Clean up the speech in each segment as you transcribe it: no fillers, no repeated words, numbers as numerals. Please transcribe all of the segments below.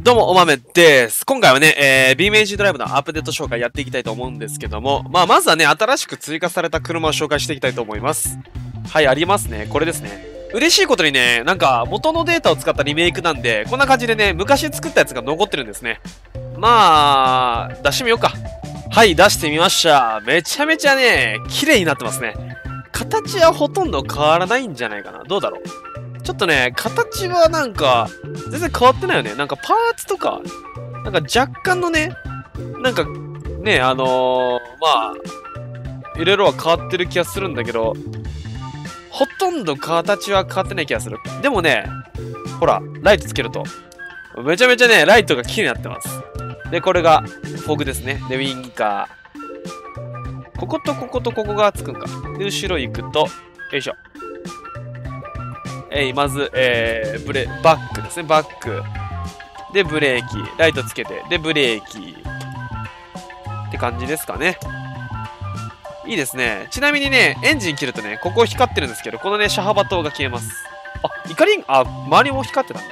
どうも、おまめです。今回はね、BMG ドライブのアップデート紹介やっていきたいと思うんですけども、まずはね、新しく追加された車を紹介していきたいと思います。はい、ありますね。これですね。嬉しいことにね、なんか、元のデータを使ったリメイクなんで、こんな感じでね、昔作ったやつが残ってるんですね。出してみようか。はい、出してみました。めちゃめちゃね、綺麗になってますね。形はほとんど変わらないんじゃないかな。どうだろう。ちょっとね、形はなんか、全然変わってないよね。なんかパーツとか、なんか若干のね、なんかね、いろいろは変わってる気がするんだけど、ほとんど形は変わってない気がする。でもね、ほら、ライトつけると、めちゃめちゃね、ライトが綺麗になってます。で、これが、フォグですね。で、ウィンカー。こことこことここがつくんか。で、後ろ行くと、よいしょ。まず、バックですね、バック。で、ブレーキ。ライトつけて。で、ブレーキ。って感じですかね。いいですね。ちなみにね、エンジン切るとね、ここ光ってるんですけど、このね、車幅灯が消えます。あ、イカリン、あ、周りも光ってたん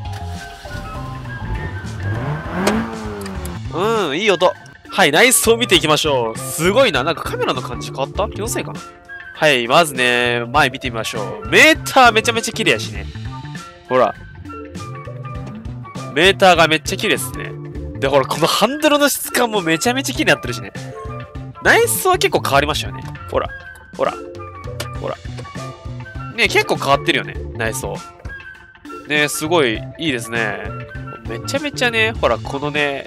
だ。いい音。はい、内装見ていきましょう。すごいな。なんかカメラの感じ変わった？気のせいかな。はい、まずね、前見てみましょう。メーターめちゃめちゃ綺麗やしね。ほら。メーターがめっちゃ綺麗ですね。で、ほら、このハンドルの質感もめちゃめちゃ綺麗になってるしね。内装は結構変わりましたよね。ほら。ほら。ほら。ね、結構変わってるよね。内装。ね、すごいいいですね。めちゃめちゃね、ほら、このね、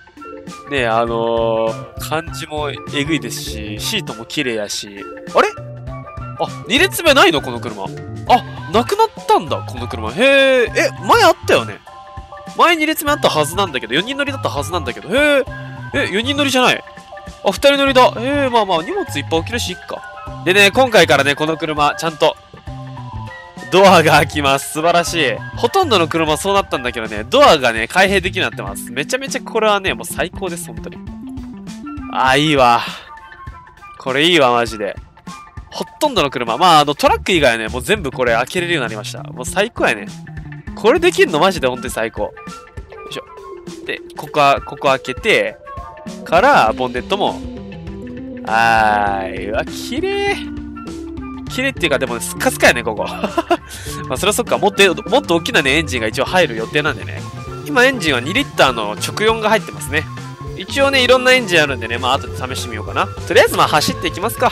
感じもえぐいですし、シートも綺麗やし。あれあ、2列目ないのこの車。あ、なくなったんだ、この車。へえ、前あったよね。前2列目あったはずなんだけど、4人乗りだったはずなんだけど、へえ、4人乗りじゃない。あ、2人乗りだ。荷物いっぱい置けるし、いっか。でね、今回からね、この車、ちゃんと、ドアが開きます。素晴らしい。ほとんどの車そうなったんだけどね、ドアがね、開閉できるようになってます。めちゃめちゃこれはね、もう最高です、本当に。いいわ。これいいわ、マジで。ほとんどの車。トラック以外はね、もう全部これ開けれるようになりました。もう最高やね。これできるのマジで本当に最高。よいしょ。で、ここ開けて、から、ボンネットも。うわ、綺麗。綺麗っていうか、でも、スッカスカやね、ここ。そりゃそっか。もっと大きなね、エンジンが一応入る予定なんでね。今、エンジンは2リッターの直4が入ってますね。一応ね、いろんなエンジンあるんでね、後で試してみようかな。とりあえず、走っていきますか。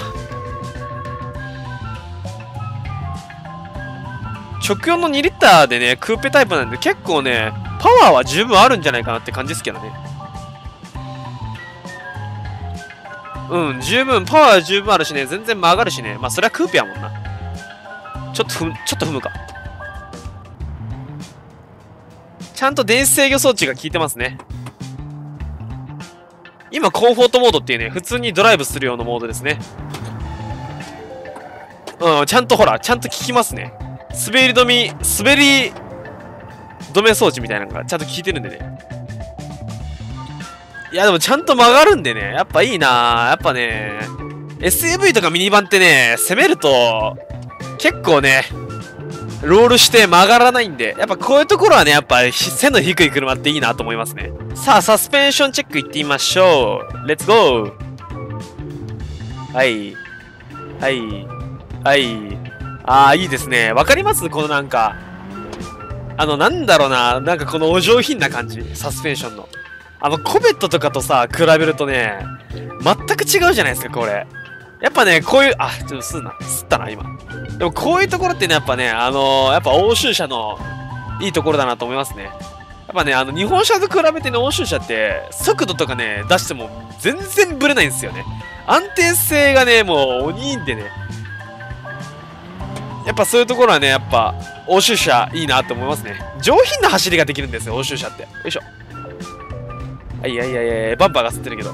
直4の2リッターでね、クーペタイプなんで結構ね、パワーは十分あるんじゃないかなって感じですけどね。十分、パワーは十分あるしね、全然曲がるしね。それはクーペやもんな。ちょっと踏むか。ちゃんと電子制御装置が効いてますね。今、コンフォートモードっていうね、普通にドライブするようなモードですね。ちゃんとほら、ちゃんと効きますね。滑り止め装置みたいなのがちゃんと効いてるんでね。いや、でもちゃんと曲がるんでね。やっぱいいな。やっぱね、SUV とかミニバンってね、攻めると、結構ね、ロールして曲がらないんで、やっぱこういうところはね、やっぱ背の低い車っていいなと思いますね。さあ、サスペンションチェックいってみましょう。レッツゴー。はい。はい。はい。いいですね。わかります？このなんか、なんだろうな。なんかこのお上品な感じ。サスペンションの。コベットとかとさ、比べるとね、全く違うじゃないですか、これ。やっぱね、こういう、ちょっと吸ったな、今。でもこういうところってね、やっぱね、やっぱ欧州車のいいところだなと思いますね。やっぱね、日本車と比べてね、欧州車って、速度とかね、出しても全然ブレないんですよね。安定性がね、もう鬼いいんでね。やっぱそういうところはね、やっぱ、欧州車いいなと思いますね。上品な走りができるんですよ、欧州車って。よいしょ。バンパーが吸ってるけど。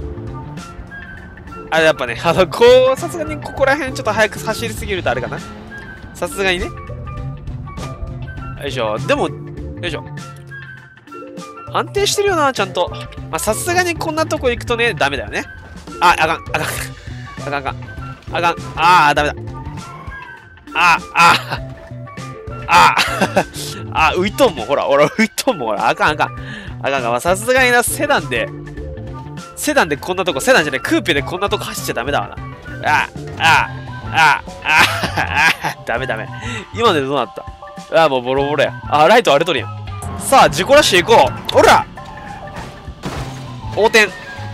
やっぱね、さすがにここら辺ちょっと早く走りすぎるとあれかな。さすがにね。よいしょ。でも、よいしょ。安定してるよな、ちゃんと。さすがにこんなとこ行くとね、ダメだよね。ダメだ。 あ、浮いとんもん。ほら、浮いとんもん。ほら、あかんあかん。あかんか。まあ、さすがにな、セダンでこんなとこ、セダンじゃない、クーペでこんなとこ走っちゃダメだわな。ダメダメ。今のでどうなった？もうボロボロや。ライト割れとるやん。さあ、自己ラッシュ行こう。ほら横転。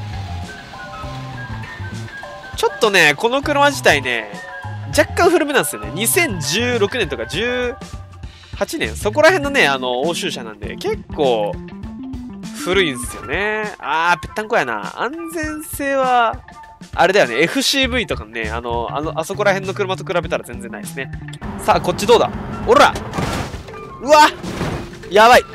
ちょっとね、この車自体ね、若干古めなんですよね。2016年とか18年、そこら辺のね、欧州車なんで、結構、古いんですよね。ぺったんこやな。安全性は、あれだよね。FCV とかね、あそこら辺の車と比べたら全然ないですね。さあ、こっちどうだ？おら！うわ！やばい！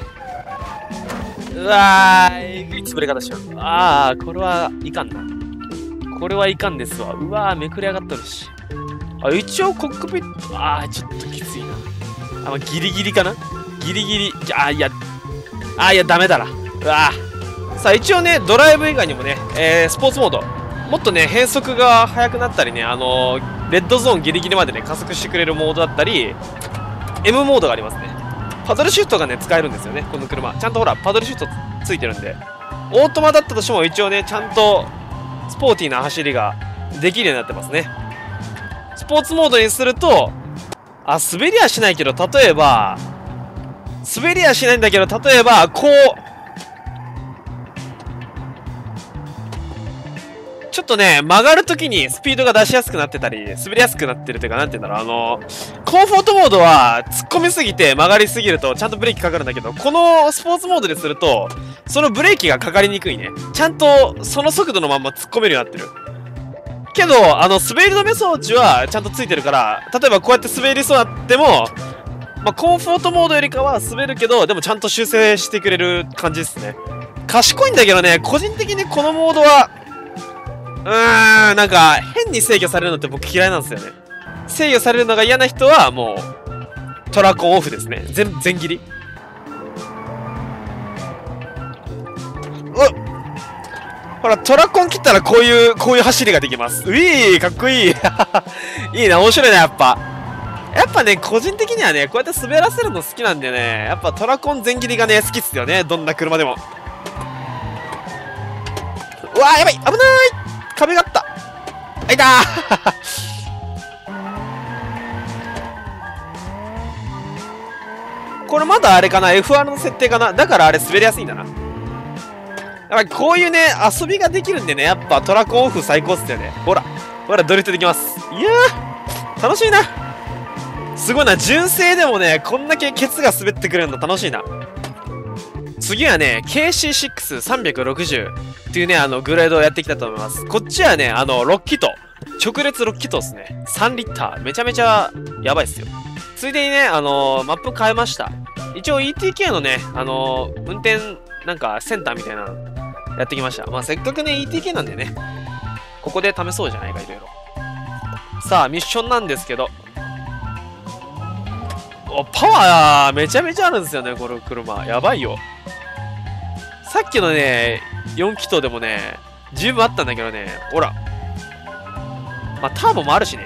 うわー、えぐい潰れ方しよう。これはいかんな。これはいかんですわ。うわー、めくれ上がっとるし。一応コックピット、ちょっときついな。ギリギリかな？ギリギリ。いや、ダメだな。うわー。さあ、一応ね、ドライブ以外にもね、スポーツモード。もっとね、変速が速くなったりね、レッドゾーンギリギリまでね、加速してくれるモードだったり、M モードがありますね。パドルシフトがね、使えるんですよね、この車。ちゃんとほら、パドルシフトついてるんで。オートマだったとしても一応ね、ちゃんと、スポーティーな走りができるようになってますね。スポーツモードにすると、滑りはしないけど、例えば、滑りはしないんだけど、例えば、こう、ちょっとね、曲がるときにスピードが出しやすくなってたり、滑りやすくなってるというか、なんて言うんだろう、コンフォートモードは突っ込みすぎて曲がりすぎるとちゃんとブレーキかかるんだけど、このスポーツモードですると、そのブレーキがかかりにくいね。ちゃんとその速度のまんま突っ込めるようになってる。けど、滑り止め装置はちゃんとついてるから、例えばこうやって滑りそうになっても、コンフォートモードよりかは滑るけど、でもちゃんと修正してくれる感じですね。賢いんだけどね、個人的にこのモードは、なんか、変に制御されるのって僕嫌いなんですよね。制御されるのが嫌な人は、もう、トラコンオフですね。全切り。ほら、トラコン切ったらこういう走りができます。かっこいいいいな、面白いな、やっぱね、個人的にはね、こうやって滑らせるの好きなんでね、やっぱトラコン全切りがね、好きっすよね。どんな車でも。うわー、やばい、危ない、壁があった。あいたこれまだあれかな、 FR の設定かな。だからあれ滑りやすいんだな。やっぱりこういうね、遊びができるんでね、やっぱトラコンオフ最高っすよね。ほら、ドリフトできます。いやー、楽しいな。すごいな、純正でもね、こんだけケツが滑ってくれるの楽しいな。次はね、KC6360 っていうね、グレードをやっていきたいと思います。こっちはね、6気筒。直列6気筒ですね。3リッター。めちゃめちゃやばいっすよ。ついでにね、マップ変えました。一応 ETK のね、運転、なんかセンターみたいなのやってきました。せっかくね、ETK なんでね、ここで試そうじゃないか、いろいろ。さあ、ミッションなんですけど、パワーめちゃめちゃあるんですよね、この車。やばいよ。さっきのね、4気筒でもね、十分あったんだけどね、ほら。ターボもあるしね。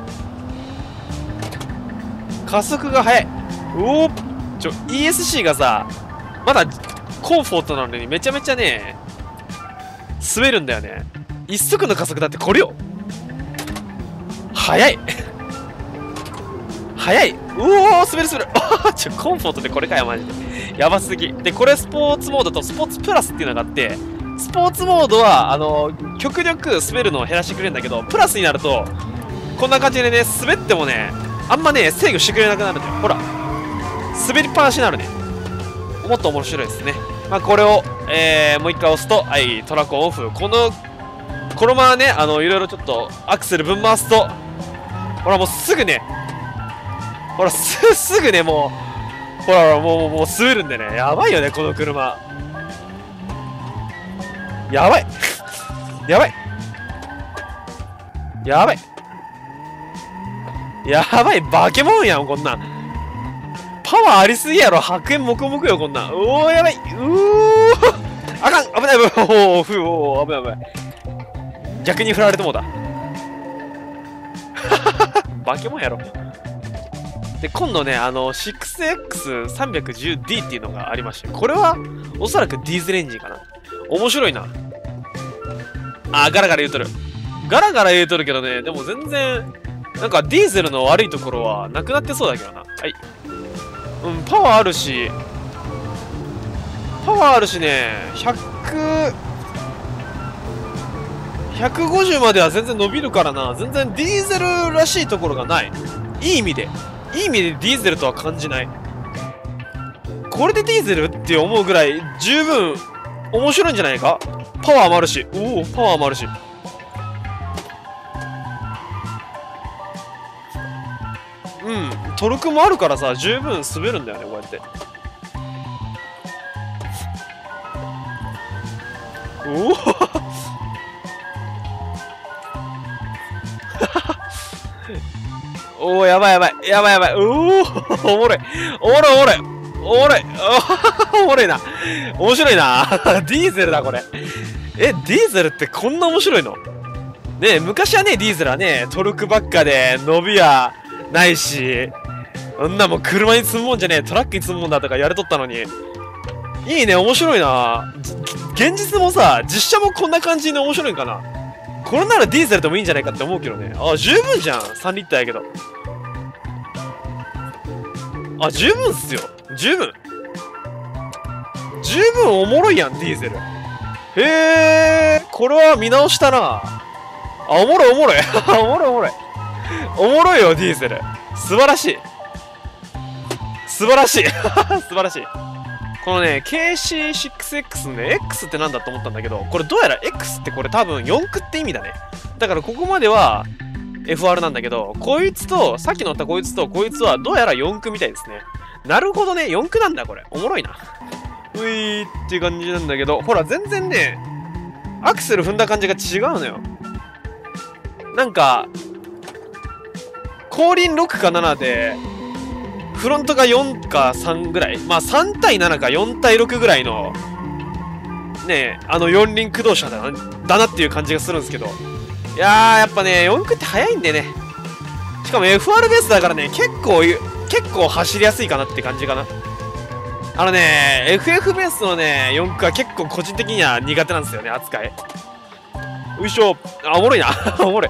加速が速い。ESC がさ、まだコンフォートなのにめちゃめちゃね、滑るんだよね。一速の加速だってこれよ。速い速い。滑る。コンフォートでこれかよ、マジで。やばすぎ。で、これスポーツモードとスポーツプラスっていうのがあって、スポーツモードは、極力滑るのを減らしてくれるんだけど、プラスになると、こんな感じでね、滑ってもね、あんまね、制御してくれなくなるんだよ。ほら。滑りっぱなしになるね。もっと面白いですね。これを、もう一回押すと、はい、トラコンオフ。このままね、いろいろちょっと、アクセルぶん回すと、ほら、もうすぐね、ほら、すぐね、もう、ほら、もう滑るんでね。やばいよね、この車。やばい。やばい。やばい。やばい。バケモンやん、こんなん。パワーありすぎやろ。白煙もくもくよ、こんなん。やばい。あかん。危ない。危ない。逆に振られてもうだ。バケモンやろ。 で、今度ね、6X310D っていうのがありまして、これは、おそらくディーゼルエンジンかな。面白いな。あー、ガラガラ言うとる。ガラガラ言うとるけどね、でも全然、なんかディーゼルの悪いところはなくなってそうだけどな。はい。うん、パワーあるしね、150までは全然伸びるからな。全然ディーゼルらしいところがない。いい意味でディーゼルとは感じない。これでディーゼルって思うぐらい十分面白いんじゃないか。パワーもあるし。おお、パワーもあるし。うん、トルクもあるからさ、十分滑るんだよね、こうやって。おおおー、やばい。おお、おもろい。おもろい。おもろいな。面白いな。ディーゼルだ、これ。ディーゼルってこんな面白いの？ねえ、昔はね、ディーゼルはね、トルクばっかで、伸びはないし、そんなもん車に積むもんじゃねえ、トラックに積むもんだとか言われとったのに。いいね、面白いな。現実もさ、実写もこんな感じで面白いんかな。これならディーゼルでもいいんじゃないかって思うけどね。あ、十分じゃん。3リッターやけど。あ、十分っすよ。十分おもろいやん、ディーゼル。へえ、これは見直したな。あ、おもろい。おもろいよ、ディーゼル。素晴らしい。素晴らしい。このね、KC6X のね、X ってなんだと思ったんだけど、これどうやら X ってこれ多分4駆って意味だね。だからここまでは FR なんだけど、こいつと、さっき乗ったこいつとこいつはどうやら4駆みたいですね。なるほどね、4駆なんだこれ。おもろいな。ういーっていう感じなんだけど、ほら全然ね、アクセル踏んだ感じが違うのよ。なんか、後輪6か7で、フロントが4か3ぐらい、まあ3対7か4対6ぐらいの、ねえ、四輪駆動車だなっていう感じがするんですけど。いやー、やっぱね、4駆って速いんでね。しかも FR ベースだからね、結構走りやすいかなって感じかな。FF ベースのね、4駆は結構個人的には苦手なんですよね、扱い。よいしょ。あ、おもろいな。おもろい。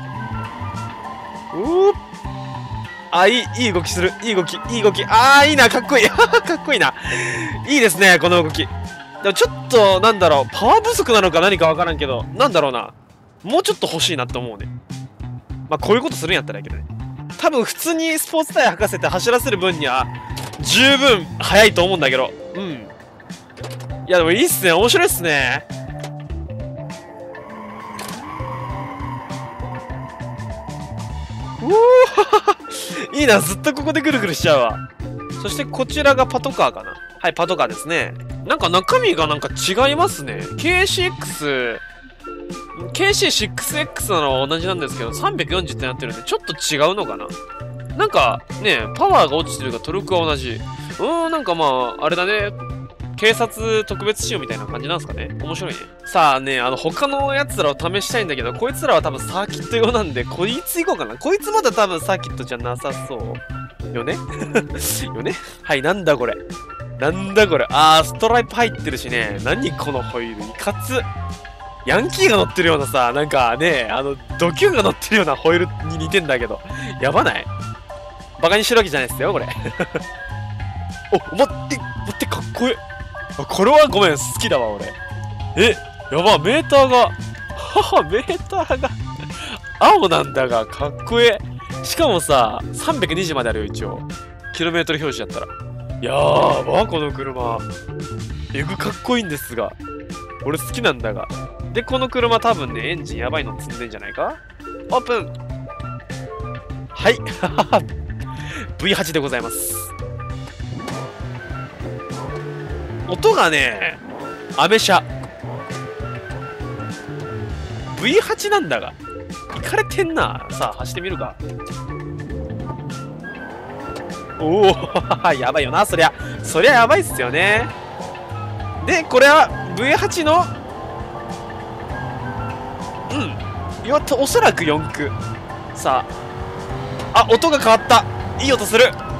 あ、いい動きする。いい動き。あー、いいな、かっこいい。かっこいいな。いいですね、この動き。でもちょっと、なんだろう、パワー不足なのか何かわからんけど、なんだろうな。もうちょっと欲しいなって思うね。まあ、こういうことするんやったらいいけどね。多分、普通にスポーツタイヤ履かせて走らせる分には、十分速いと思うんだけど。うん。いや、でもいいっすね。面白いっすね。いいな、ずっとここでぐるぐるしちゃうわ。そしてこちらがパトカーかな。はい、パトカーですね。なんか中身がなんか違いますね。KC6X なのは同じなんですけど、340ってなってるんで、ちょっと違うのかな。なんかね、パワーが落ちてるがトルクは同じ。なんかまあ、あれだね。警察特別仕様みたいな感じなんですかね。面白いね。さあね、他のやつらを試したいんだけど、こいつらは多分サーキット用なんで、こいつ行こうかな。こいつまだ多分サーキットじゃなさそう。よねよね。はい、なんだこれ。あー、ストライプ入ってるしね。何このホイール。いかつ。ヤンキーが乗ってるようなさ、なんかね、ドキュンが乗ってるようなホイールに似てんだけど。やばない？バカにしてるわけじゃないっすよ、これ。お、待って、かっこいい。これはごめん、好きだわ、俺。やば、メーターが、メーターが、青なんだが、かっこいい。しかもさ、320まであるよ、一応。キロメートル表示だったら。やば、この車。えぐかっこいいんですが。俺好きなんだが。で、この車多分ね、エンジンやばいの積んでんじゃないか？オープン！はい。V8 でございます。音がね、アメ車。V8 なんだが。いかれてんな。さあ、走ってみるか。おお、やばいよな、そりゃやばいっすよね。で、これは V8 の、おそらく4駆。さあ、音が変わった。いい音する。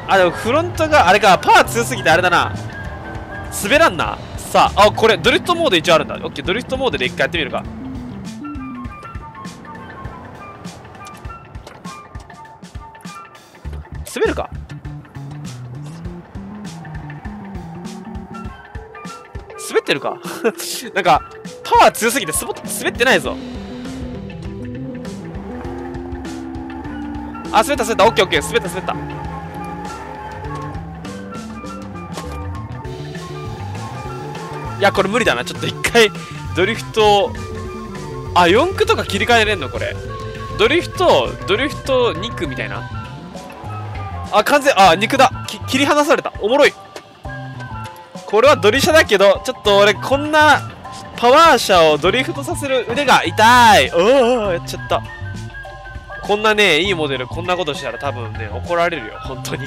あ、でもフロントが、あれか、パワー強すぎてあれだな。滑らんな。さあ、あ、これ、ドリフトモード一応あるんだ。オッケー、ドリフトモードで一回やってみるか。滑るか。滑ってるかなんか、パワー強すぎて滑ってないぞ。あ、滑った滑った。オッケーオッケー。滑った滑った。いや、これ無理だな。ちょっと一回、ドリフト、あ、4区とか切り替えれんのこれ。ドリフト、2区みたいな。あ、完全、あ、肉だ。切り離された。おもろい。これはドリシャだけど、ちょっと俺、こんな、パワー車をドリフトさせる腕が痛い。やっちゃった。こんなね、いいモデル、こんなことしたら多分ね、怒られるよ。本当に。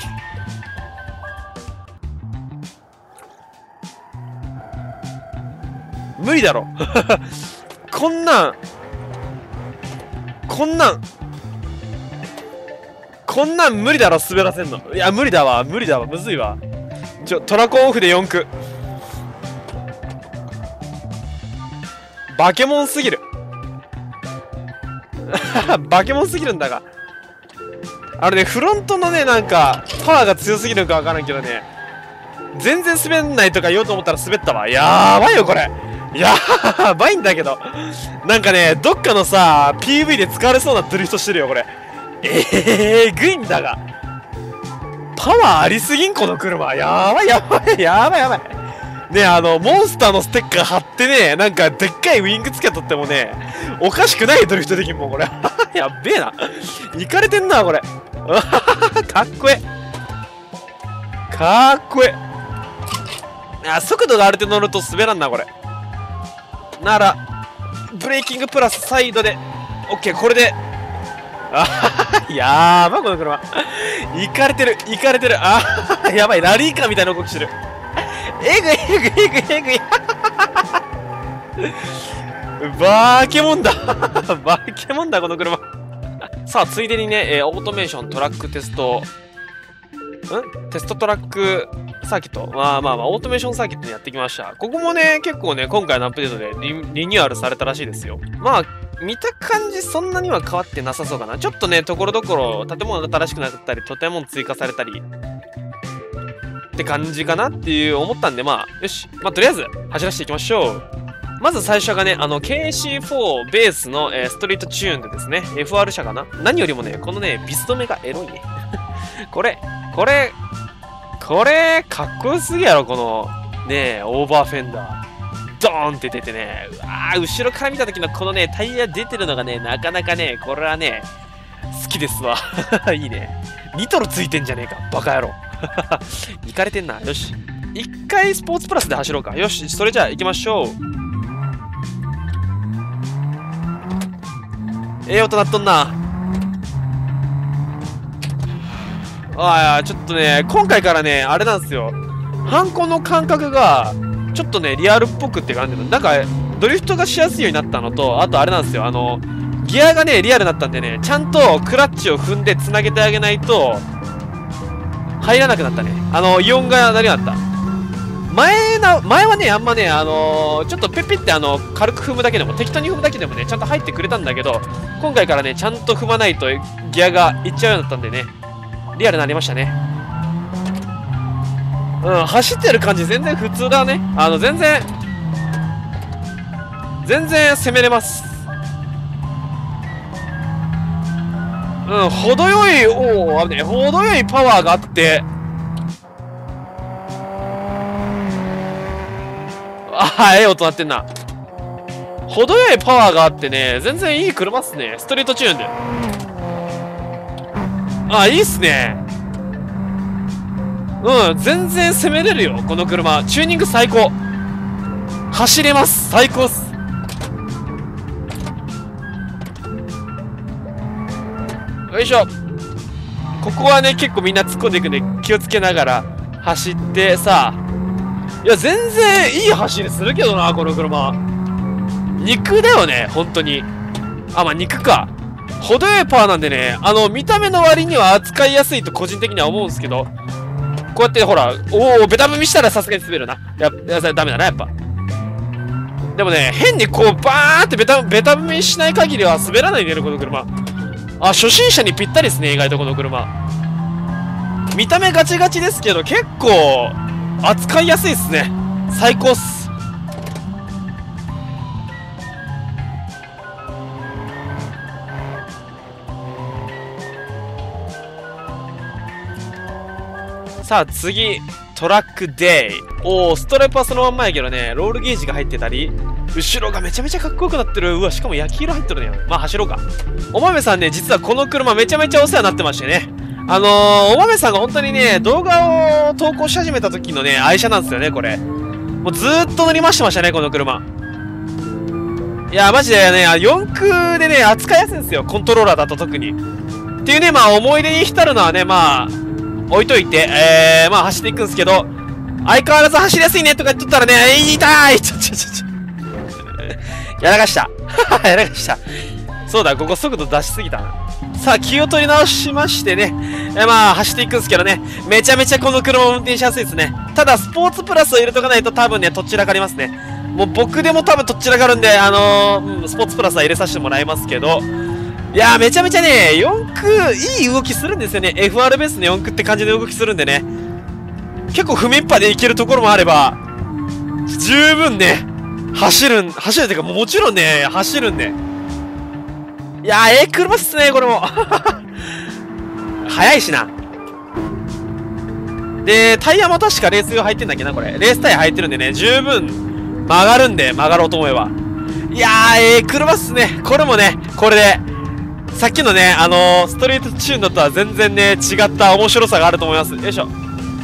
無理だろ。こんなん無理だろ、滑らせんの。いや、無理だわ、むずいわ。トラコンオフで4区。バケモンすぎる。バケモンすぎるんだが。あれね、フロントのね、なんか、パワーが強すぎるのかわからんけどね、全然滑んないとか言おうと思ったら滑ったわ。やばいよ、これ。やばいんだけど。なんかね、どっかのさ、PV で使われそうなドリフトしてるよ、これ。ぐいんだが。パワーありすぎん、この車。やばい。ね、モンスターのステッカー貼ってね、なんか、でっかいウィングつけとってもね、おかしくないドリフトできんもん、これ。やっべえな。いかれてんな、これ。かっこえ。あ、速度がある程度乗ると滑らんな、これ。なら、ブレーキングプラスサイドで、オッケー、これで。やばい、この車。いかれてる。やばい、ラリーカーみたいな動きしてる。えぐい。バケモンだ、この車。さあ、ついでにね、オートメーショントラックテスト、テストトラックサーキット。まあ、オートメーションサーキットにやってきました。ここもね、結構ね、今回のアップデートでリニューアルされたらしいですよ。まあ、見た感じそんなには変わってなさそうかな。ちょっとね、ところどころ建物が新しくなったり、建物追加されたり、って感じかなっていう思ったんで、まあ、よし。まあ、とりあえず、走らせていきましょう。まず最初がね、KC4 ベースの、ストリートチューンでですね、FR 車かな。何よりもね、このね、ビス止めがエロいね。これ、かっこよすぎやろ、この、ね、オーバーフェンダー。ドーンって出てね、うわー、後ろから見た時のこのね、タイヤ出てるのがね、なかなかね、これはね、好きですわ。いいね。ニトロついてんじゃねえか、バカ野郎。いかれてんな。よし。一回スポーツプラスで走ろうか。よし、それじゃあ行きましょう。音鳴っとんな。ちょっとね、今回からね、あれなんですよ。ハンコの感覚が、ちょっとね、リアルっぽくって感じで、なんか、ドリフトがしやすいようになったのと、あとあれなんですよ。ギアがね、リアルになったんでね、ちゃんとクラッチを踏んで繋げてあげないと、入らなくなったね。イオンが鳴るようになった。前はね、あんまね、ちょっとペッペって軽く踏むだけでも、適当に踏むだけでもね、ちゃんと入ってくれたんだけど、今回からね、ちゃんと踏まないとギアがいっちゃうようになったんでね、リアルになりましたね。走ってる感じ全然普通だね。全然攻めれます。程よい、危ねえ、程よいパワーがあって、音鳴ってんな。程よいパワーがあってね、全然いい車っすね。ストリートチューンで。いいっすね。全然攻めれるよ、この車。チューニング最高。走れます。最高っす。よいしょ。ここはね、結構みんな突っ込んでいくんで、気をつけながら走ってさ。いや、全然いい走りするけどな、この車。肉だよね、本当に。まあ、肉か。 程よいパワーなんでね、見た目の割には扱いやすいと個人的には思うんですけど、こうやってほら、ベタ踏みしたらさすがに滑るな。ダメだな、やっぱ。でもね、変にこう、バーンってベタ踏みしない限りは滑らないんだよね、この車。初心者にぴったりですね、意外とこの車。見た目ガチガチですけど、結構、扱いやすいっすね。最高っす。さあ次、トラックデイ。ストライプはそのまんまやけどね、ロールゲージが入ってたり、後ろがめちゃめちゃかっこよくなってる。うわ、しかも焼き色入ってるね。まあ走ろうか。お豆さんね、実はこの車めちゃめちゃお世話になってましてね。お豆さんが本当にね、動画を投稿し始めた時のね、愛車なんですよね、これ。もうずーっと乗り回してましたね、この車。いや、マジでね、4駆でね、扱いやすいんですよ、コントローラーだと特に。っていうね、まあ思い出に浸るのはね、まあ、置いといて、まあ走っていくんですけど、相変わらず走りやすいねとか言っとったらね、痛いやらかした。やらかした。そうだ、ここ速度出しすぎたな。さあ、気を取り直しましてね、まあ走っていくんですけどね、めちゃめちゃこの車を運転しやすいですね。ただ、スポーツプラスを入れとかないと多分ね、とっちらかりますね。もう僕でも多分とっちらかるんで、スポーツプラスは入れさせてもらいますけど、いやー、めちゃめちゃね、4駆、いい動きするんですよね。FR ベースの4駆って感じで動きするんでね。結構踏みっぱでいけるところもあれば、十分ね、走るっていうか、もちろんね、走るんで。いやー、車っすね、これも。速いしな。で、タイヤも確かレース用入ってんだっけな、これ。レースタイヤ入ってるんでね、十分曲がるんで、曲がろうと思えば。いやー、車っすね。これもね、これで、さっきのね、ストリートチューンのとは全然ね、違った面白さがあると思います。よいしょ。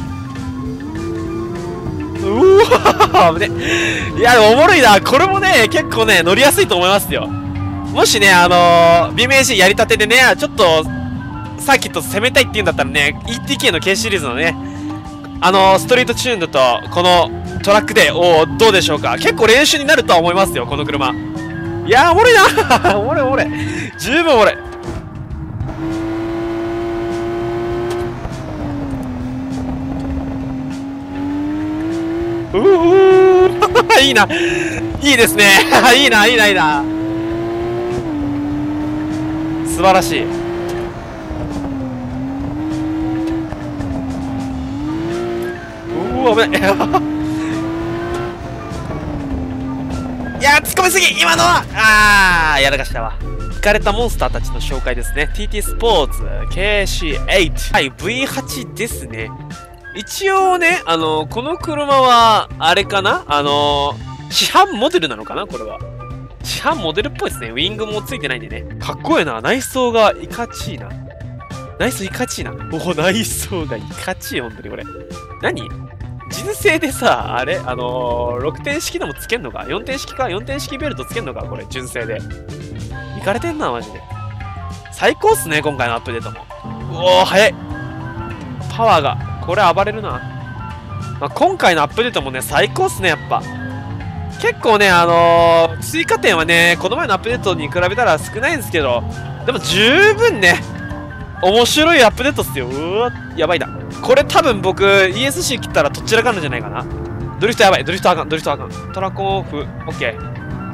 うわー、危ね。いや、でもおもろいな。これもね、結構ね、乗りやすいと思いますよ。もしね、BMAG やりたてでね、ちょっと、サーキット攻めたいって言うんだったらね、ETK の K シリーズのね、ストリートチューンだと、このトラックで、どうでしょうか。結構練習になるとは思いますよ、この車。いやー、おもろいな。おもろいおもろい。十分おもろい。いいな。いいですね。いいな、いいな、いいな。素晴らしい。危ない。いやー、突っ込みすぎ今のはやらかしたわ。イカれたモンスターたちの紹介ですね。TT スポーツ KC8。はい、V8 ですね。一応ね、この車は、あれかな市販モデルなのかなこれは。市販モデルっぽいですね。ウィングもついてないんでね。かっこいいな。内装がいかちいな。内装いかちいな。内装がいかちい、ほんとにこれ。何純正でさ、あれ6点式でもつけんのか ?4 点式か ?4 点式ベルトつけんのかこれ、純正で。いかれてんな、マジで。最高っすね、今回のアップデートも。早い。パワーが。これ暴れるな。まあ、今回のアップデートもね、最高っすね、やっぱ。結構ね、追加点はね、この前のアップデートに比べたら少ないんですけど、でも十分ね、面白いアップデートっすよ。やばいな。これ多分僕、ESC 切ったらとっちらかるんじゃないかな。ドリフトやばい。ドリフトあかん。ドリフトあかん。トラコンオフ。オッケー。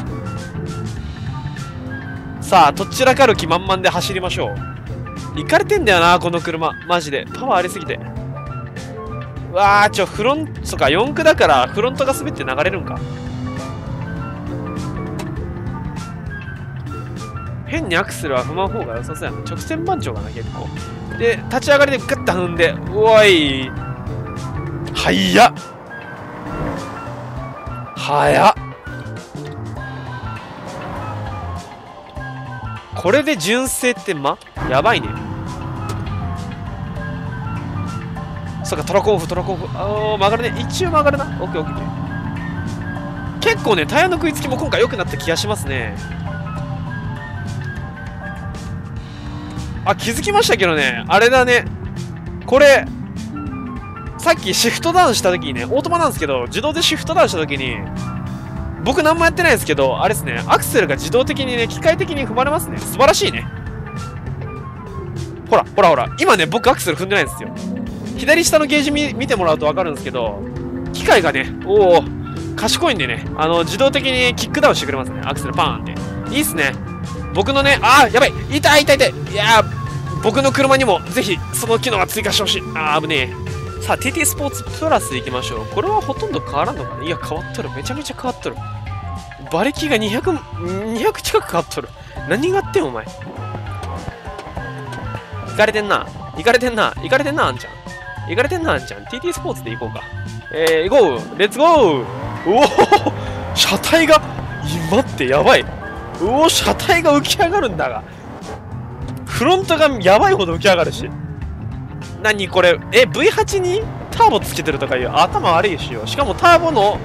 さあ、とっちらかる気満々で走りましょう。行かれてんだよな、この車。マジで。パワーありすぎて。うわー、フロントか、4駆だから、フロントが滑って流れるんか。変にアクセルは踏まん方が良さそうやな。直線番長がな、結構。で、立ち上がりでガッと踏んで、おい。早っ。早っ。これで純正ってやばいね。そうか、トラコンオフ、トラコンオフ。曲がるね。一応曲がるな。オッケーオッケー。結構ね、タイヤの食いつきも今回良くなった気がしますね。気づきましたけどね。あれだね。これ、さっきシフトダウンした時にね、オートマなんですけど、自動でシフトダウンした時に、僕何もやってないですけど、あれですね、アクセルが自動的にね、機械的に踏まれますね。素晴らしいね。 ほら、ほらほら。今ね、僕アクセル踏んでないんですよ。左下のゲージ見てもらうとわかるんですけど、機械がね、おお、賢いんでね、自動的にキックダウンしてくれますね。アクセルパーンって。いいっすね。僕のね、やばい痛い痛い痛い。いやー、僕の車にもぜひその機能が追加してほしい。危ねえ。さあ、TT スポーツプラス行きましょう。これはほとんど変わらんのかな。いや、変わっとる。めちゃめちゃ変わっとる。馬力が200近く変わっとる。何があってんお前。行かれてんな。行かれてんな。行かれてんな、あんちゃん。行かれてんな、あんちゃん。TT スポーツで行こうか。行こう。レッツゴー。おお車体が、待って、やばい。おお車体が浮き上がるんだが。フロントがやばいほど浮き上がるし。何これ、V8 にターボつけてるとかいう、頭悪いしよ。しかもターボの、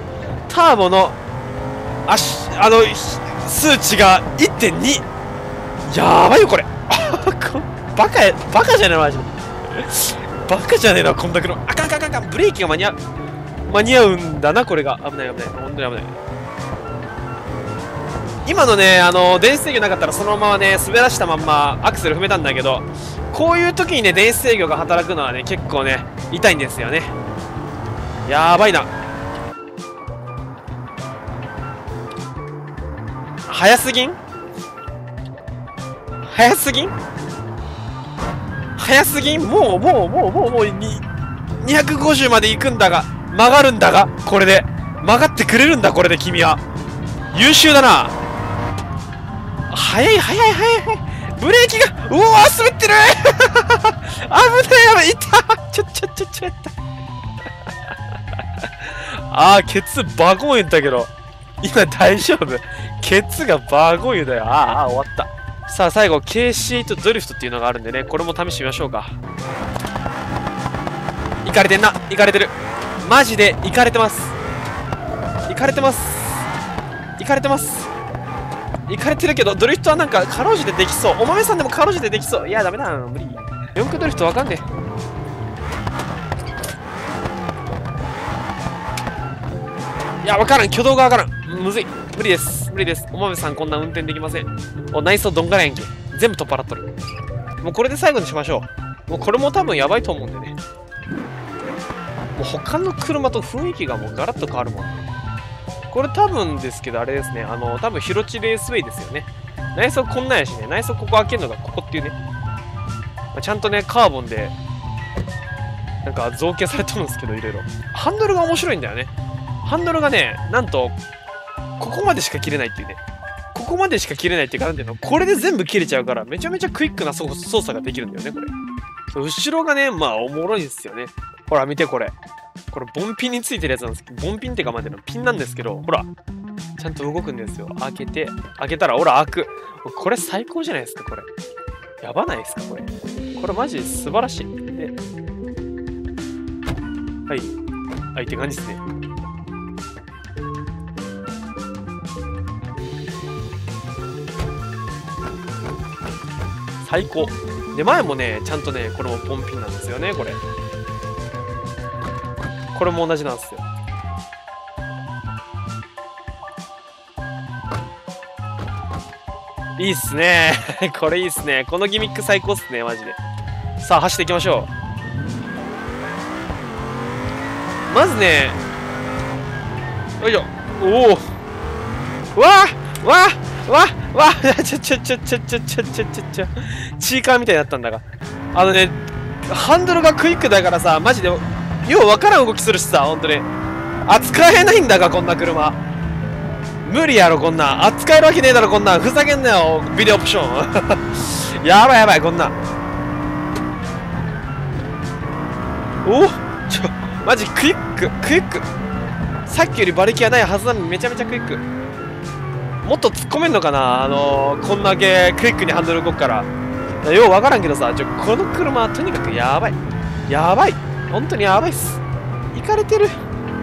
数値が 1.2。やばいよ、これ。バカじゃねえマジで。バカじゃねえな、こんだけの。あかんかんかんかん。ブレーキが間に合うんだな、これが。危ない危ない。本当に危ない。今のね、電子制御なかったらそのままね、滑らしたまんまアクセル踏めたんだけど、こういう時にね、電子制御が働くのはね、結構ね、痛いんですよね。やばいな。早すぎん早すぎん早すぎんもう250まで行くんだが、曲がるんだが、これで。曲がってくれるんだ、これで君は。優秀だな。早い。ブレーキが、うわー、滑ってる危ない、やばい、いったちょやったケツバゴン言ったけど、今大丈夫ケツがバゴン言うだよ。終わった。さあ、最後、KC とドリフトっていうのがあるんでね、これも試してみましょうか。いかれてんな。いかれてる。マジでいかれてます。いかれてます。いかれてます。いかれてるけど、ドリフトはなんか、かろうじてできそう。お豆さんでもかろうじてできそう。いや、ダメだ。無理。4駆ドリフトわかんねえ。いや、わからん。挙動がわからん。むずい。無理です。無理です。お豆さんこんな運転できません。内装どんがらやんけ。全部取っ払っとる。もうこれで最後にしましょう。もうこれも多分やばいと思うんでね。もう他の車と雰囲気がもうガラッと変わるもん。これ多分ですけど、あれですね。多分ヒロチレースウェイですよね。内装こんなんやしね。内装ここ開けるのがここっていうね。ちゃんとね、カーボンで、なんか造形されてるんですけど、いろいろ。ハンドルが面白いんだよね。ハンドルがね、なんと、ここまでしか切れないっていうね。ここまでしか切れないっていうか、なんていうの、これで全部切れちゃうから、めちゃめちゃクイックな操作ができるんだよね、これ。そう後ろがね、まあ、おもろいですよね。ほら、見てこれ。これ、ボンピンについてるやつなんですけど、ボンピンってかまでのピンなんですけど、ほら。ちゃんと動くんですよ。開けたら、ほら、開く。これ最高じゃないですか、これ。やばないですか、これ。これマジ素晴らしい。はい。って感じですね。最高。で、前もね、ちゃんとね、これもポンピンなんですよね、これ。これも同じなんですよ。いいっすね。これいいっすね。このギミック最高っすね、マジで。さあ、走っていきましょう。まずね、よいしょ。おお。わちょ。チーカーみたいになったんだが。ハンドルがクイックだからさ、マジで、ようわからん動きするしさ、ほんとに。扱えないんだが、こんな車。無理やろ、こんなん。扱えるわけねえだろ、こんなん。ふざけんなよ、ビデオオプション。やばい、こんなん。マジクイック。さっきより馬力はないはずなのにめちゃめちゃクイック。もっと突っ込めんのかなこんだけクイックにハンドル動くから。ようわからんけどさ、この車はとにかくやばい。本当にやばいっす。いかれてる。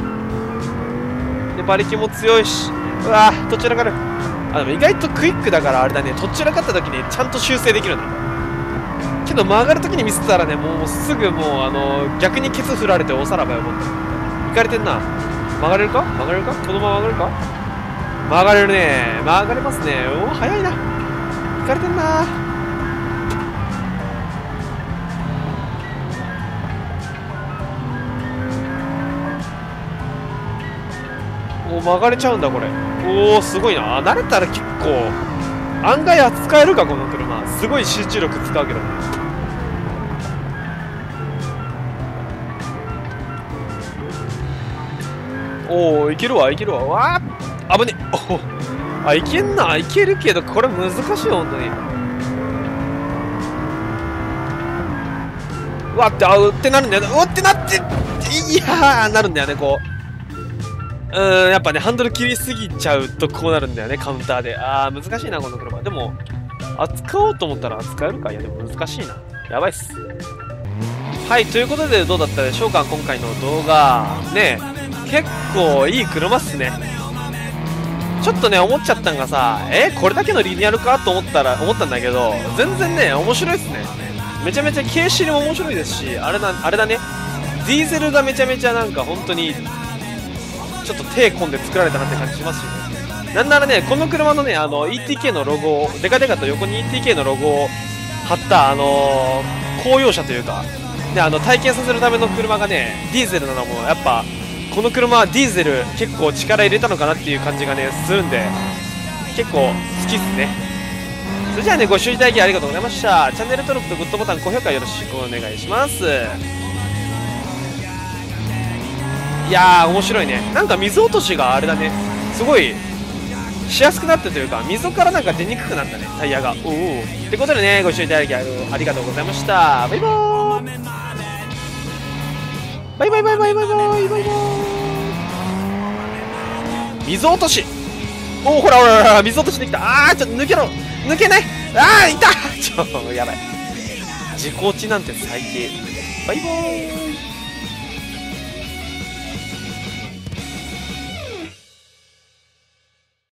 で、馬力も強いし。うわぁ、どちらかる。でも意外とクイックだからあれだね、どちらかった時にちゃんと修正できるんだ。けど曲がる時にミスったらね、もうすぐ逆にケツ振られておさらばよ、もっと。いかれてんな。曲がれるかこのまま曲がれるか曲がれるね。曲がれますね。早いな。いかれてんな。 お、曲がれちゃうんだ、これ。おー、すごいな。慣れたら結構、案外扱えるか、この車。すごい集中力使うけど。おー、いけるわ、いけるわ。わー、危ね。おー、あ、いけんな。いけるけど、これ難しいよ、ほんとに。うわって、うってなるんだよね。うわってなって、いやー、なるんだよね、こう。やっぱね、ハンドル切りすぎちゃうとこうなるんだよね、カウンターで。あー、難しいな、この車。でも、扱おうと思ったら扱えるか。いや、でも難しいな。やばいっす。はい、ということでどうだったでしょうか、今回の動画。ね、結構いい車っすね。ちょっとね、思っちゃったんがさ、これだけのリニューアルかと思ったんだけど、全然ね、面白いっすね。めちゃめちゃ軽シリも面白いですし、あれだね、ディーゼルがめちゃめちゃなんか本当に、ちょっと手込んで作られたなって感じしますしね。なんならね、この車のね、ETK のロゴを、デカデカと横に ETK のロゴを貼った、公用車というか、で、体験させるための車がね、ディーゼルなのも、やっぱ、この車はディーゼル結構力入れたのかなっていう感じがね、するんで、結構好きっすね。それじゃあね、ご視聴いただきありがとうございました。チャンネル登録とグッドボタン、高評価よろしくお願いします。いやー、面白いね。なんか水落としがあれだね。すごい、しやすくなったというか、溝からなんか出にくくなったね、タイヤが。おお。ってことでね、ご視聴いただきありがとうございました。バイバーイ。バイバイバイバイバイバイバイバイ。水落とし。おお、ほらほらほら、水落としできた。あー、ちょっと抜けろ。抜けない。あー、いた。やばい。自己落ちなんて最低。バイバーイ。